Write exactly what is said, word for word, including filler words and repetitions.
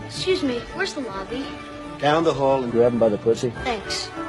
Excuse me, where's the lobby? Down the hall and grab him by the pussy. Thanks.